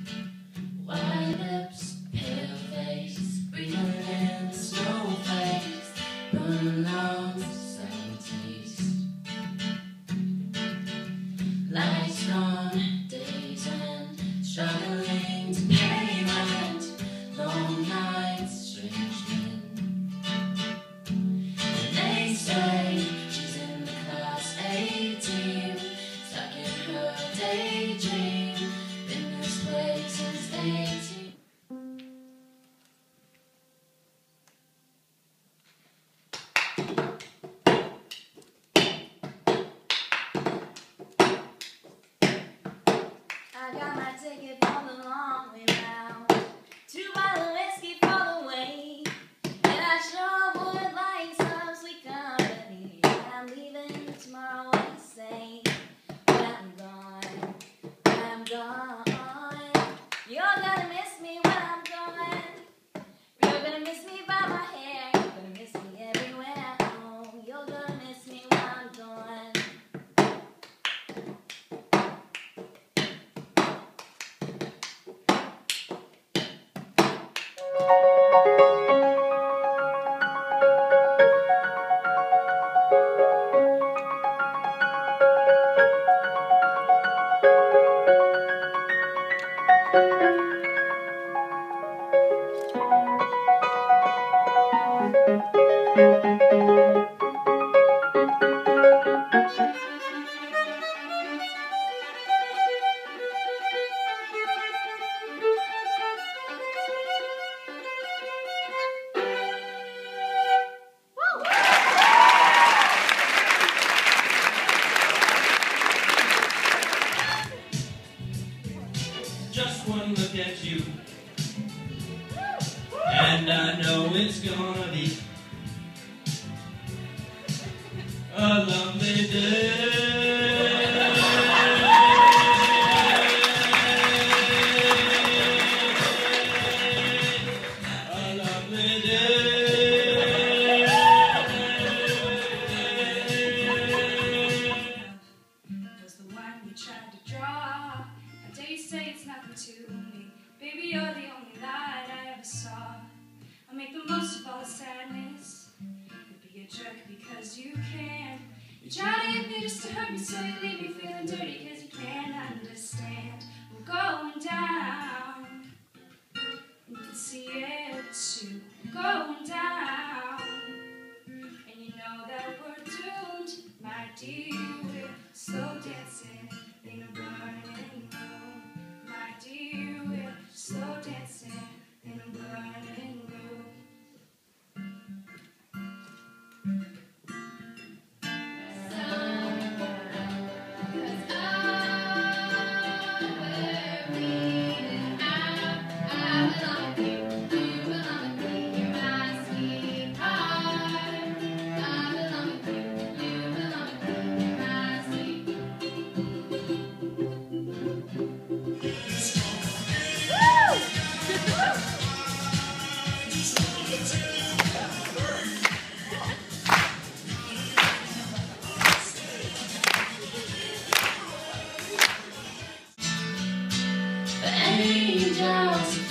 White lips, pale face, breathing in the snowflakes, burning lungs, setting taste. Lights gone, days end, struggling to pay rent, long nights, strange men. And they say she's in the class 18, stuck in her daydream, been this way since 18. I got my ticket for the long way round, 2 bottles of whiskey for the way, and I sure would like some sweet company. I'm leaving tomorrow, I say, but I'm gone, I'm gone. You're gonna miss me when I'm gone. You're gonna miss me by my hair, you're gonna miss me everywhere. Oh, you're gonna miss me when I'm gone. Just one look at you, and I know it's gonna be a lovely day. A lovely day. Was the one you tried to draw. How dare you say it's nothing to me? Baby, you're the only light I ever saw. I'll make the most of all the sadness. You'll be a jerk because you can. You try to hit me just to hurt me, so you leave me feeling dirty because you can't understand. We're going down. You can see it too. We're going down. And you know that we're doomed, my dear. We're slow dancing in a burning room. My dear, we're slow dancing in a burning room. Angels